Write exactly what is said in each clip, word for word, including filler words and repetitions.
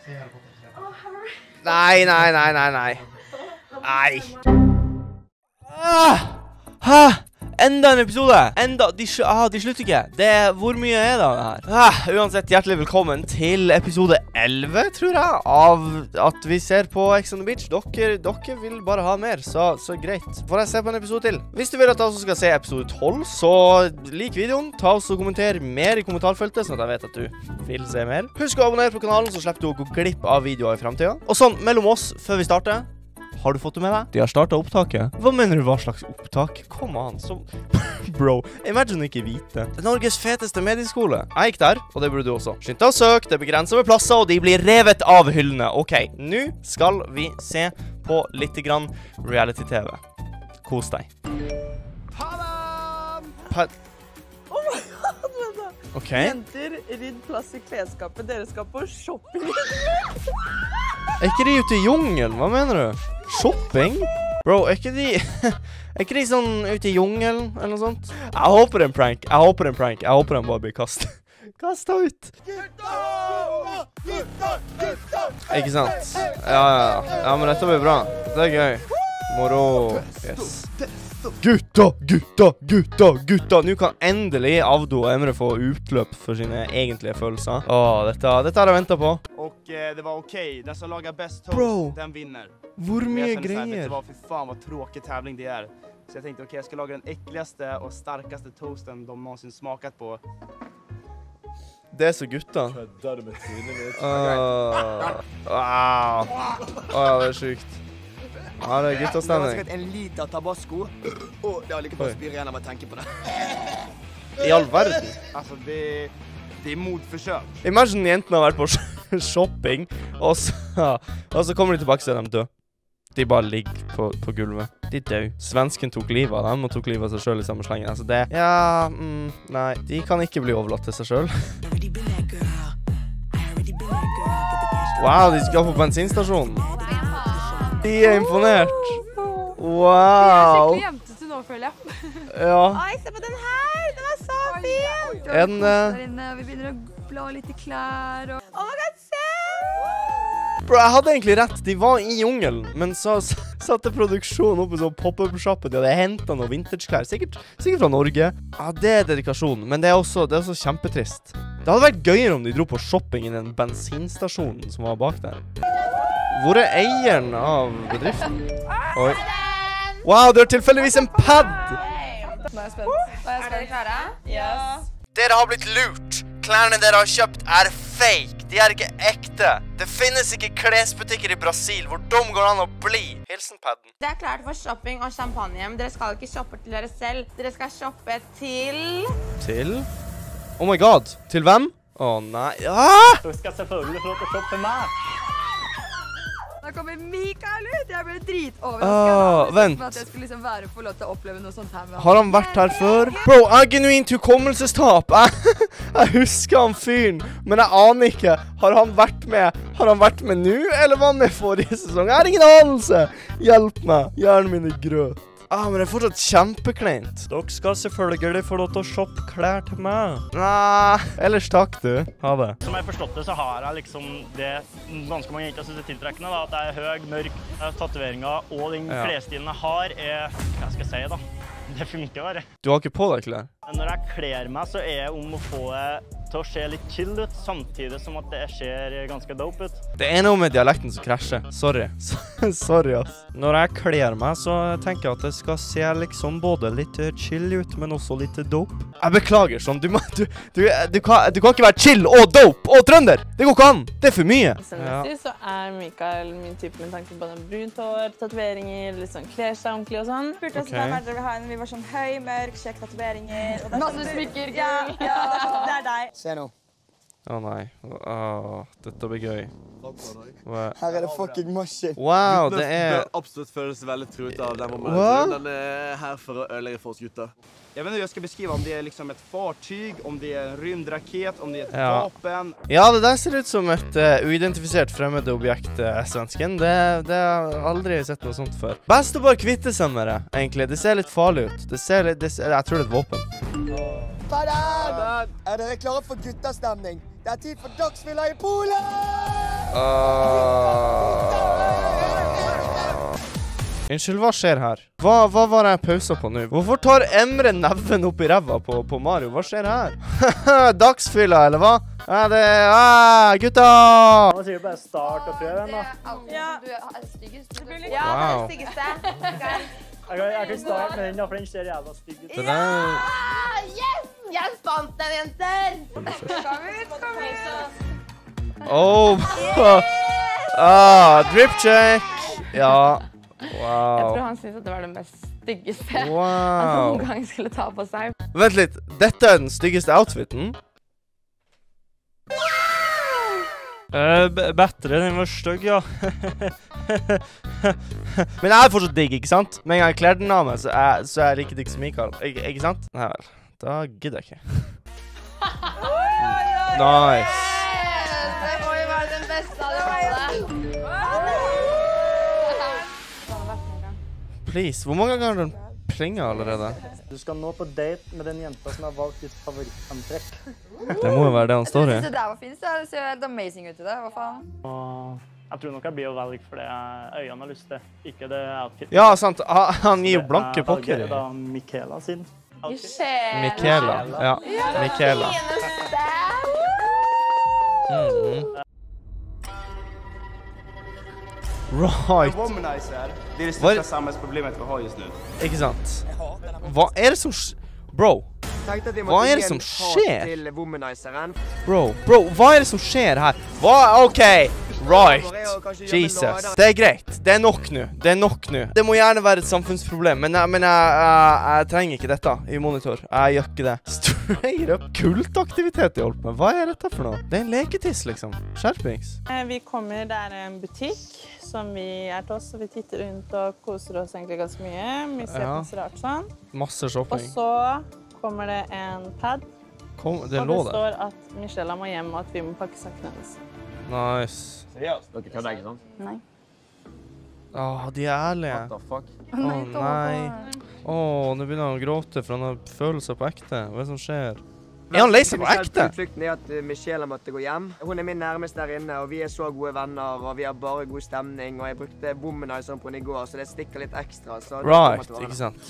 Nei, nei, nei, nei, nei. Nei. Ah, hæ? Enda en episode. Enda, de, ah, de slutter ikke. Det, hvor mye er det her? Ah, uansett, hjertelig velkommen til episode elleve, tror jeg, av at vi ser på Ex on the Beach. Dere, dere vil bare ha mer, så, så greit. Får jeg se på en episode til? Hvis du vil at jeg også skal se episode tolv, så lik videoen. Ta oss og kommenter mer i kommentarfeltet, sånn at jeg vet at du vil se mer. Husk å abonnere på kanalen, så slipper du å gå glipp av videoer i fremtiden. Og sånn, mellom oss, før vi starter. Har du fått det med deg? De har startet opptaket. Hva mener du, hva slags opptak? Kom an, så... Bro, imagine ikke vite. Det er Norges feteste medieskole. Jeg gikk der, og det burde du også. Skynd deg og søk, det er begrenset med plasser, og de blir revet av hyllene. Ok, nå skal vi se på litt grann reality-tv. Kos deg. Padam! Pa... Oh my god, vent da. Ok. Jenter, rydd plass i klesskapet. Dere skal på shopping. Er ikke de ute i jungelen? Hva mener du? Shopping? Bro, er ikke de... er ikke de sånn ute i jungelen, eller noe sånt? Jeg håper en prank. Jeg håper en prank. Jeg håper den bare blir kastet. Kastet ut. Ikke sant? Ja, ja, ja. Ja, men dette blir bra. Det er gøy. Moro. Yes. Gutta, gutta, gutta, gutta. Nå kan endelig Avdo og Emre få utløp for sine egentlige følelser. Åh, dette, dette har jeg ventet på. Och eh, det var okej. Den som lagar bäst toast, Bro. den vinner. Hvor Men jag mye kände så här, vet du greier? vad, för fan vad tråkig tävling det är. Så jag tänkte okej, jag ska laga den äckligaste och starkaste toasten de någonsin smakat på. Det er så gutta. Kødder du med trynet mitt? Åh, wow. Åh, det er sykt. Ja, det er Det var guttastemning. sikkert en liter tabasco. Og det har like bare spyr igjen av å tenke på det. I all verden. Alltså det, det är mordförsök. Imagine jentene har vært på sh- shopping, og så, og så kommer de tilbake til dem død. De bare ligger på, på gulvet. De død. Svensken tok livet av dem, og tok livet av seg selv i samme slengen. Altså det, ja, mm, nei, de kan ikke bli overlatt til seg selv. Wow, de skal på bensinstasjonen. De er imponert. Wow. Skikkelig jentete nå, føler jeg. Ja. Oi, se på den her! Den er så fin! Er den, eh, Der inne, og vi begynner å blå litt i klær og... Oh my god, se! Bro, jeg hadde egentlig rett. De var i jungelen, men så s- satte produksjonen opp i sånn pop-up-shoppe. De hadde hentet noen vintage-klær. Sikkert, sikkert fra Norge. Ja, det er dedikasjon, men det er også, det er også kjempetrist. Det hadde vært gøyere om de dro på shopping i den bensinstasjonen som var bak der. Hvor er eieren av bedriften? Oi. Wow, du har tilfeldigvis en pad! Nå er jeg spent. Er dere klare? Yes. Dere har blitt lurt. Klærne dere har kjøpt er fake. De er ikke ekte. Det finnes ikke klesbutikker i Brasil hvor de går an å bli. Hilsen padden. Det er klart for shopping og champagne, men dere skal ikke shoppe til dere selv. Dere skal shoppe til... Til? Oh my god. Til hvem? Åh, nei. Ah! Du skal selvfølgelig få lov til å shoppe meg. Da kommer Mikael ut! Jeg ble Ah, dritoverrasket. vent. At jeg skulle liksom være få lov til å oppleve noe sånt her med Har han vært her før? Bro, jeg har genuint hukommelsestap. Jeg, jeg husker han fyren, men jeg aner ikke. Har han vært med? Har han vært med nå, eller var han med forrige sesong? Jeg har ingen anelse. Hjelp meg. Hjernen min er grøt. Ah, men det er fortsatt kjempekleint. Dere skal selvfølgelig få lov til å shoppe klær til meg. Nei, ellers takk du. Ha det. Som jeg har forstått det, så har jeg liksom det ganske mange jenter synes er tiltrekkende, da. At jeg er høy, mørk, tatoveringer, og den Ja. klesstilen jeg har er, hva skal jeg si da? Det funker bare. Du har ikke på deg klær? Når jeg kler meg, så er jeg om å få det til å se litt chill ut, samtidig som at det ser ganske dope ut. Det er noe med dialekten som krasjer. Sorry. Sorry, ass. Når jeg kler meg, så tenker jeg at det skal se liksom både litt chill ut, men også litt dope. Jeg beklager sånn. Du, må, du, du, du, kan, du kan ikke være chill og dope og trønder. Det går ikke an. Det er for mye. Selvmessig så er Mikael min type med tanke på den brunt hår, tatoveringer, litt sånn kler seg ordentlig og sånn. Spurte oss Ok. hvem er dere vil ha en. Vi var sånn høy, mørk, kjekk tatoveringer. og det er Masse sånn- smykker, Ja, gull. ja, det er deg. Se nå. Å nei. Åh, dette blir gøy. Hva? Her er det fucking maskin. Wow, det er... absolut føles veldig truet av den Hva? momentet. Den er her for å ødelegge for oss gutter. Jag vet inte hur jag ska beskriva om det är liksom ett fartyg, om det är en rymdraket, om det är ett Ja. vapen. Ja, det der ser ut som et uh, uidentifisert fremmede objekt, uh, svensken. Det, det har jeg aldri sett noe sånt før. Best å bare kvitte seg med det, egentlig. Det ser litt farlig ut. Det ser litt... Det ser, jeg tror det er et våpen. Padden! Er dere klare for guttastemning? Det er tid for dagsfylla i Polen! Unnskyld, hva skjer her? Hva, hva var jeg pausa på nå? Hvorfor tar Emre neven opp i ræva på, på Mario? Hva skjer her? Dagsfylla, eller hva? Ja, det er... Ah, gutta! Man sier bare start og prøv den, da. Ja. Du er styggest. Wow. Ja, det er det styggeste. Jeg kan, jeg kan starte med den, da, for den ser jævla stygg ut. Det der... Ah, yes! Jeg spant den, jenter! Kom ut, kom ut! Oh! Ah, drip check! Ja. Jeg Wow. tror han synes at det var det mest styggeste han Wow. noen gang skulle ta på seg. Vent litt, dette er den styggeste outfiten? Uh, Bedre, den var stygg, ja. Men jeg er fortsatt digg, ikke sant? Men en gang jeg klær den av meg, så er, så er jeg like digg som Mikael. Ik ikke sant? Nei vel, da gidder jeg ikke. Nice. Det må jo være den beste av dem alle. Please, hvor mange ganger har den plinget allerede? Du skal nå på date med den jenta som har valgt ditt favorittantrekk. Det må jo være det han står i. Det der var fint, så det ser helt amazing ut i det. Hva faen? Og jeg tror nok jeg blir å velge for det øynene har lyst til. Ikke det outfit. Ja, sant. Ha- Han gir jo blanke pokker Det i. er da Michaela sin. Michaela. Ja, Michaela. Mhm. Right. Womanizer, det är det Vad- största samhällsproblemet vi har just nu. Ikke sant? Hva er det som sk- Bro, Tenkte at jeg Hva måtte er det gi som en hat skjer? til womanizeren. bro, bro, hva er det som skjer her? Hva? Ok, right. Jesus. Det er greit. Det er nok nå. Det er nok nå. Det må gjerne være et samfunnsproblem, men, jeg, men jeg, jeg, jeg trenger ikke dette i monitor. Jeg gjør ikke det. Straight up kultaktivitet jeg holdt med. Hva er dette for noe? Det er en leketiss, liksom. Skjerpings. Eh, Vi kommer, det er en butikk som vi er til oss, og vi titter rundt og koser oss egentlig ganske mye. Vi ser Ja. på masse rart sånn. Masse Og shopping. så kommer det en pad, Kom, det og lå det der. står at Michelle må hjem og at vi må pakke sakene hennes. Nice. Seriøst? Dere kødder ikke, sant? Nei. Åh, de er ærlige. What the fuck? Åh, nei. Åh, nå begynner han å gråte, for han har følelser på ekte. Hva er det som skjer? Er han lei seg på ekte? Utflukten er at uh, Michelle måtte gå hjem. Hun er min nærmeste der inne, og vi er så gode venner, og vi har bare god stemning, og jeg brukte womanizeren på henne i går, så det stikker litt ekstra. Så Right, ikke sant?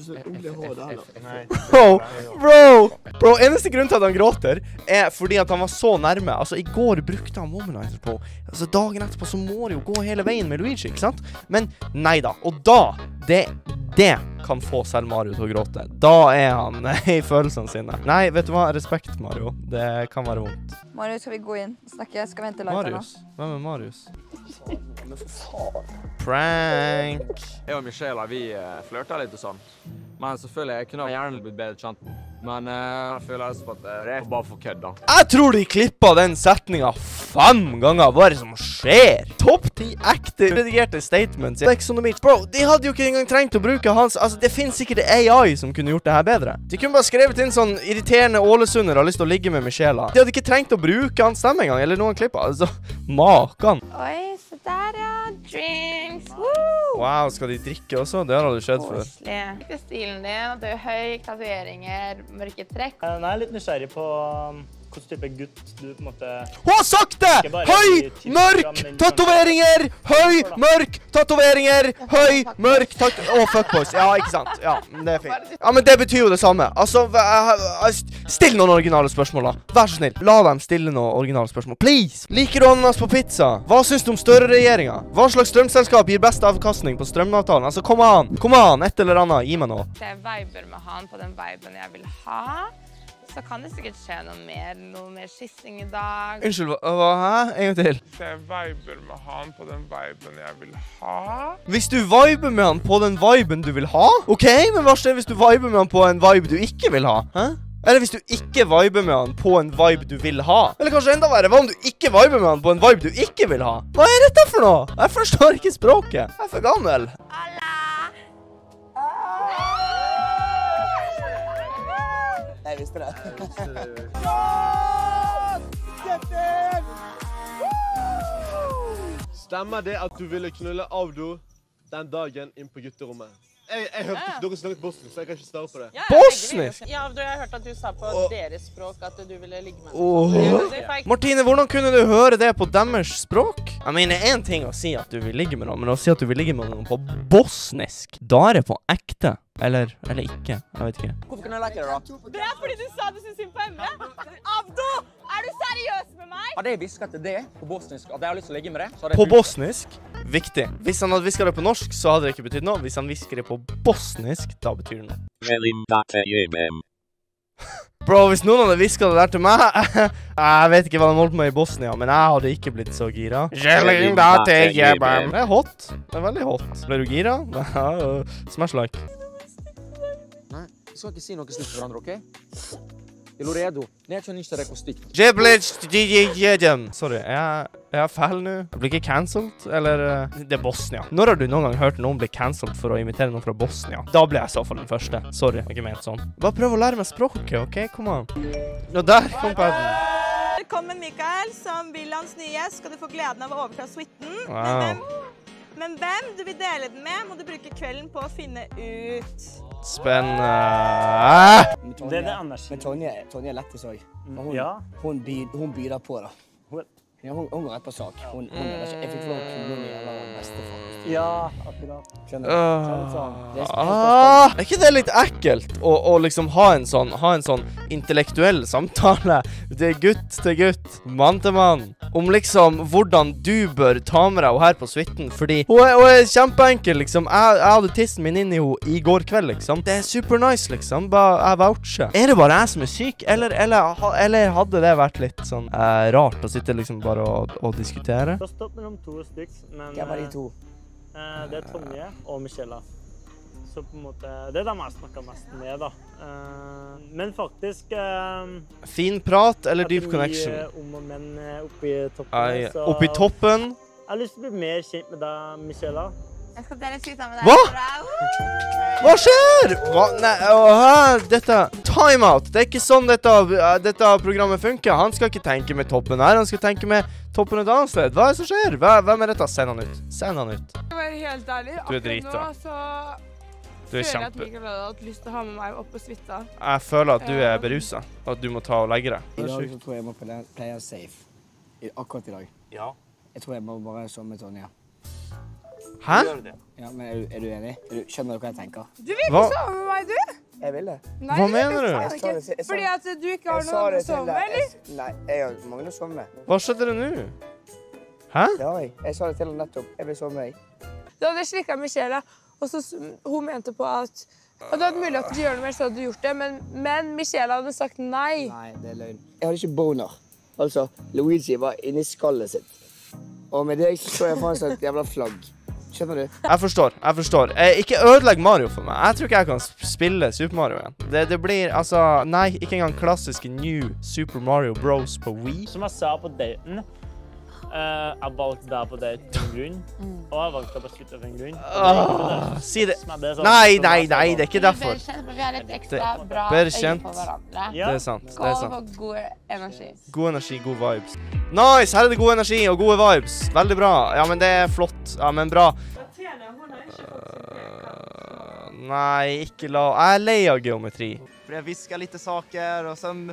Bro, bro, bro, eneste grunn til at han gråter er fordi at han var så nærme. Altså, i går brukte han womanizer på. Altså, dagen etterpå så må det jo gå hele veien med Luigi, ikke sant? Men nei da. Og da, det, det kan få selv Mario til å gråte. Da er han i følelsene sine. Nei, vet du hva? Respekt, Mario. Det kan være vondt. Marius, skal vi gå inn og snakke? Skal vi vente live her nå? Marius? Hvem er Marius? Prank. Jeg og Michelle, vi uh, flørter litt og sånn. Men selvfølgelig, jeg kunne gjerne blitt bedre kjent. Men uh, jeg føler altså på at uh, det er bare for kødd, da. Jeg tror de klippet den setninga fem ganger. Hva er det som skjer? Topp ti ekte redigerte statements. Taxonomy. Bro, de hadde jo ikke engang trengt å bruke hans. Altså, det finnes sikkert A I som kunne gjort det her bedre. De kunne bare skrevet inn sånn irriterende Ålesunder har lyst til å ligge med Michela. De hadde ikke trengt å bruke hans stemme engang, eller noen klipper. Altså, makan. Oi, så der ja. Drinks. Woo! Wow, skal de drikke også? Det har aldri skjedd før. Koselig. Ikke stilen din, at du er høy, tatoveringer, mørke trekk. Jeg er litt nysgjerrig på um, hvilken type gutt du på en måte... Hun har sagt det! Ikke bare Høy, i tips, mørk, men kanskje- tatoveringer! Høy, mørk, tatoveringer! Høy, mørk, tat... Å, fuckboys. Ja, ikke sant? Ja, det er fint. Ja, men det betyr jo det samme. Altså, hva- still noen originale spørsmål da. Vær så snill. La dem stille noen originale spørsmål. Please! Liker du ananas på pizza? Hva synes du om Støre-regjeringen? Hva slags strømselskap gir best avkastning på strømavtalen? Altså, kom an! Kom an! Et eller annet. Gi meg noe. Hvis jeg viber med han på den viben jeg vil ha, så kan det sikkert skje noe mer, noe mer skissing i dag. Unnskyld, hva? hva hæ? En gang til. Hvis jeg viber med han på den viben jeg vil ha. Hvis du viber med han på den viben du vil ha? Ok, men hva skjer hvis du viber med han på en vibe du ikke vil ha? Hæ? Eller hvis du ikke viber med han på en vibe du vil ha? Eller kanskje enda verre, hva om du ikke viber med han på en vibe du ikke vil ha? Hva er dette for noe? Jeg forstår ikke språket. Jeg er for gammel. Jeg visste det. Stemmer det at du ville knulle Avdo den dagen inn på gutterommet? Jeg, jeg hørte ikke dere snakket bosnisk, så jeg kan ikke svare på det. Ja, Bosnisk? Ja, jeg har hørt at du sa på deres språk at du ville ligge med Åh. noen. Martine, hvordan kunne du høre det på deres språk? Jeg mener, en ting å si at du vil ligge med noen, men å si at du vil ligge med noen på bosnisk, da er det på ekte. Eller, eller ikke, jeg vet ikke. Hvorfor kunne jeg leke det da? Det er fordi du sa du synes synd på Emre. Abdo, er du seriøs med meg? Hadde jeg hvisket til det på bosnisk, at jeg har lyst til å ligge med det, så hadde På jeg... bosnisk? Viktig. Hvis han hadde visket det på norsk, så hadde det ikke betydd noe. Hvis han visker det på bosnisk, da betyr det noe. Bro, hvis noen hadde visket det der til meg, jeg vet ikke hva de holdt med i Bosnia, men jeg hadde ikke blitt så gira. Det er hot. Det er veldig hot. Ble du gira? Smash like. Nei, vi skal ikke si noe stygt for hverandre, ok? Er du redo? Neću ništa rekao stygt. Sorry, er jeg, er jeg feil nå? Jeg blir ikke cancelled, eller? Det er Bosnia. Når har du noen gang hørt noen bli cancelled for å imitere noen fra Bosnia? Da ble jeg i så fall den første. Sorry, jeg har ikke ment sånn. Bare prøv å lære meg språket, ok? Kom an. Nå der kom padden. Velkommen, Mikael, som Willands nye gjest. Skal du få gleden av å overta suiten. Wow. Men hvem, men hvem du vil dele den med, må du bruke kvelden på å finne ut. Spennende. Det er det Anders. Men Tonje, Tonje er lett i sag. Hun, Ja. hun, byr, hun byr på da. Hun- Ja, hun, hun går rett på sak. Hun, hun, jeg fikk lov til å gjøre bestefar. Ja, akkurat. Skjønner du? Så er det sånn. Det er Ah, er ikke det litt ekkelt å, å liksom ha en sånn, ha en sånn intellektuell samtale? Det er gutt til gutt, mann til mann, om liksom hvordan du bør ta med deg henne her på suiten, fordi hun er, hun er kjempeenkel, liksom. Jeg, jeg hadde tissen min inn i henne i går kveld, liksom. Det er super nice, liksom. Bare, jeg voucher. Er det bare jeg som er syk, eller, eller, eller hadde det vært litt sånn eh, rart å sitte liksom bare og, og diskutere? Det står mellom to stykker, men Hvem var de to? eh, det er Tonje og Michela. Så på en måte, det er dem jeg snakker mest med da. Eh, men faktisk... Eh, Fin prat eller etter deep connection? mye om og men eh, oppi toppen. Ai, så- oppi toppen? Jeg har lyst til å bli mer kjent med deg, Michela. Jeg skal dele suita med deg. Hva? Hva skjer? Hva? Nei, åh, her, dette... Time out! Det er ikke sånn dette, uh, dette programmet funker. Han skal ikke tenke med toppen her, han skal tenke med toppen et annet sted. Hva er det som skjer? Hva, hvem er dette? Send han ut. Send han ut. Jeg var helt ærlig. Du er Akkurat drita. nå så Du er føler jeg at kjempe... Mikael hadde hatt lyst til å ha med meg opp på suita. Jeg føler at du er beruset, og at du må ta og legge deg. I dag så tror jeg jeg må pleie pleie safe. I, akkurat i dag. Ja. Jeg tror jeg må bare sove med Tonje. Hæ? Ja, men er du, er du enig? Er du, skjønner du hva jeg tenker? Du vil Hva? ikke sove med meg, du? Jeg vil det. Nei, Hva det mener vil du? jeg ikke. Jeg sa det til- jeg sa- Fordi at du ikke har Jeg sa noen å det til sove deg. med, eller? Jeg- Nei, jeg har mange å sove med. Hva skjedde det nå? Hæ? Det har jeg. Jeg sa det til henne nettopp. Jeg vil sove med deg. Da hadde jeg slikket Michelle, og så s- hun mente på at hadde det vært mulig at du gjør noe mer, så hadde du gjort det, men, men Michelle hadde sagt nei. Nei, det er løgn. Jeg hadde ikke boner. Altså, Luigi var inni skallet sitt. Og med deg så så jeg faen som et jævla flagg. Skjønner du? Jeg forstår, jeg forstår. Eh, ikke ødelegg Mario for meg. Jeg tror ikke jeg kan sp- spille Super Mario igjen. Det, det blir, altså, nei, ikke engang klassiske New Super Mario Bros på Wii. Som jeg sa på daten, eh, jeg valgte deg på date for en grunn, og jeg valgte deg på slutt for en grunn. Åh, si det. Men er sånn- Nei, som nei, jeg sa nei, da. det er ikke derfor. Vi er kjent, for vi har et ekstra Det- bra bedre øye kjent. på hverandre. Ja. Det er sant, det er Skål sant. for god energi. God energi, god vibes. Nice, her er det god energi og gode vibes. Veldig bra. Ja, men det er flott. Ja, men bra. Uh, nei, ikke la... Jeg er lei av geometri. For jeg visker litt saker, og sen...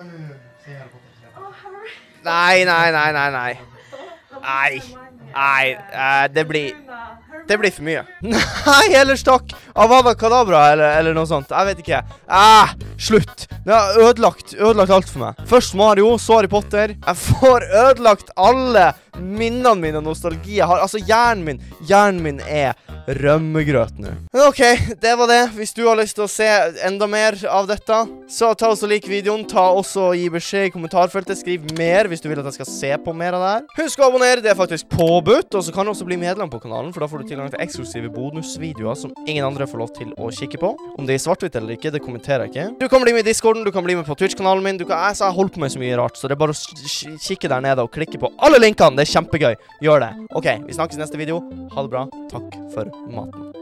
Nei, nei, nei, nei, nei. Nei, nei, eh, det blir... Det blir for mye. Nei, ellers takk. Avada Kadabra, eller, eller noe sånt. Jeg vet ikke. Ah, slutt. Det har ødelagt, ødelagt alt for meg. Først Mario, så Harry Potter. Jeg får ødelagt alle minnene mine og nostalgi jeg har. Altså, hjernen min, hjernen min er rømmegrøt nå. Men ok, det var det. Hvis du har lyst til å se enda mer av dette, så ta også like videoen. Ta også og gi beskjed i kommentarfeltet. Skriv mer hvis du vil at jeg skal se på mer av det her. Husk å abonnere, det er faktisk påbudt. Og så kan du også bli medlem på kanalen, for da får du tilgang til eksklusive bonusvideoer som ingen andre får lov til å kikke på. Om det er svart-hvitt eller ikke, det kommenterer jeg ikke. Du kan bli med i Discorden, du kan bli med på Twitch-kanalen min. Du kan, jeg, jeg holder på med så mye rart, så det er bare å kikke der nede og klikke på alle linkene. Det er kjempegøy. Gjør det. Ok, vi snakkes i neste video. Ha det bra. Takk for maten.